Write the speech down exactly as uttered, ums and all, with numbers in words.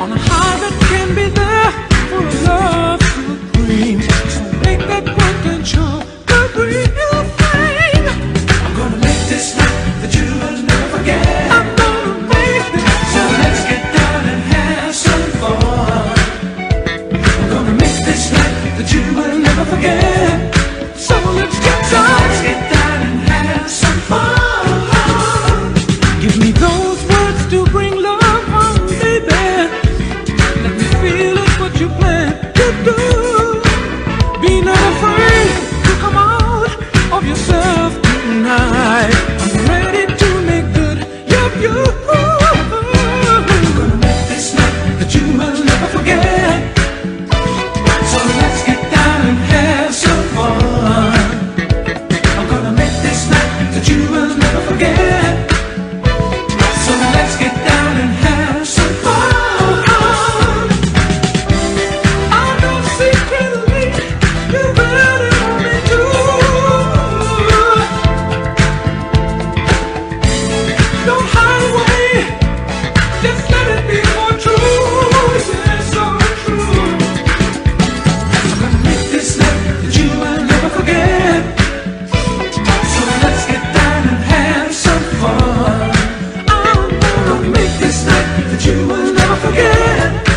on a high that can be there for a love supreme. So make that potential the real thing. I'm gonna make this night that you will never forget. I'm gonna make this. So let's get down and have some fun. I'm gonna make this night that you will never forget. So let's get So down. let's get down and have some fun. Give me those words to bring love home, baby. Let me feel it's what you plan to do. Be not afraid to come out of yourself tonight. I'm ready to make good your view. I'm gonna make this night that you will never forget. So let's get down and have some fun. I'm gonna make this night that you will never forget. So let's get down and have some fun. I know secretly you really want me to. Don't hide away, just let it be more true. Yeah, so true. I'm gonna make this night that you will never forget. So let's get down and have some fun. I'm gonna make this night that you will never forget.